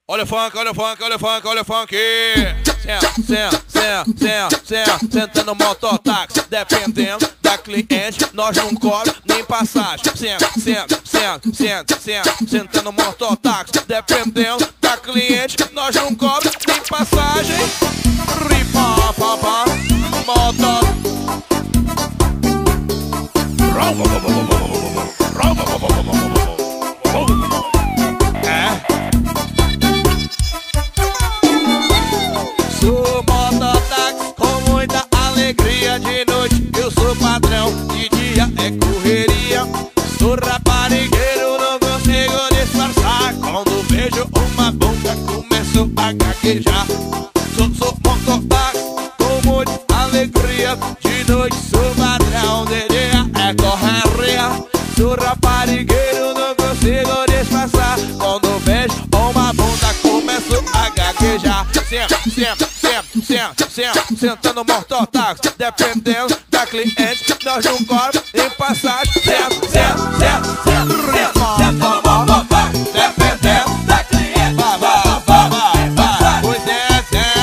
Olha o funk, olha o funk, olha o funk, olha o funk. Senta no mototáxi, dependendo da cliente, nós não cobramos nem passagem. Senta no mototáxi, dependendo da cliente, nós não cobramos nem passagem. Ripa, papá, moto. Sou mototáxi com muita alegria. De noite eu sou patrão, de dia é correria. Sou raparigueiro, não consigo disfarçar. Quando vejo uma bunda começo a gaguejar. Sou mototáxi com muita alegria. De noite sou patrão, de dia é correria. Sou raparigueiro, não consigo disfarçar. Quando vejo uma bunda começo a gaguejar. Senta no mototáxi, dependendo da cliente, nós não cobramos em passagem. Senta no mototáxi, dependendo da cliente, pois é,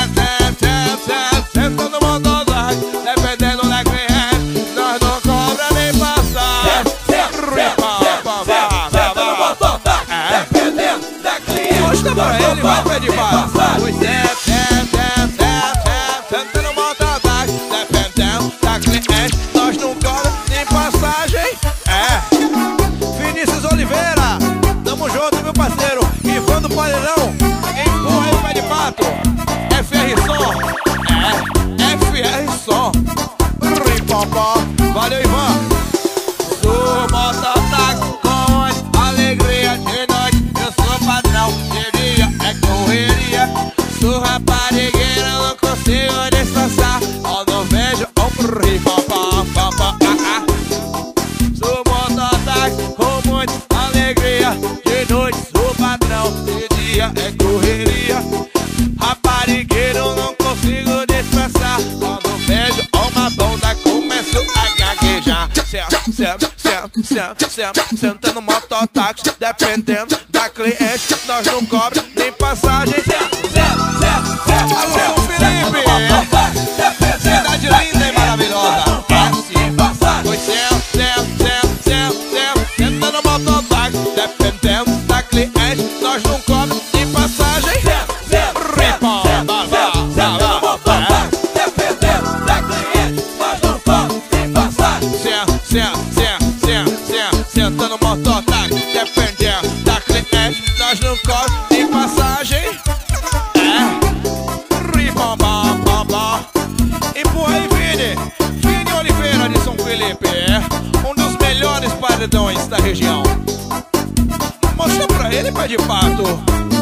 senta no mototáxi, dependendo da cliente, nós não cobramos nem passagem. Senta no mototáxi, dependendo da cliente, mostra pra ele, vai pedir passagem. Pois é, senta no mototáxi, dependendo da cliente, nós não cobramos nem passagem. Vinícius Oliveira, tamo junto, meu parceiro. Ivan do Paredão, empurra aí o pé de pato. FR Som, FR Som. Ripopó, valeu, Ivan. Sou mototáxi com alegria. De noite eu sou padrão, de dia é correria. Sou raparigueira, não consigo disfarçar. Quando vejo ripopó. Sou mototáxi com muita alegria. De noite sou padrão, de dia é correria. Raparigueiro, não consigo disfarçar. Quando vejo uma bunda começo a gaguejar. Senta no mototáxi, dependendo da cliente, nós não cobramos nem passagem. Alô, Felipe, cidade linda e maravilhosa. Pois senta no mototáxi, dependendo da cliente, nós não cobramos nem passagem. Ripa, dependendo da cliente, nós não cobramos nem passagem. Senta no mototáxi, dependendo da cliente, nós não cobramos nem passagem. Empurra aí, Vini Oliveira de São Felipe, um dos melhores paredões da região. Mostra pra ele, pé de pato.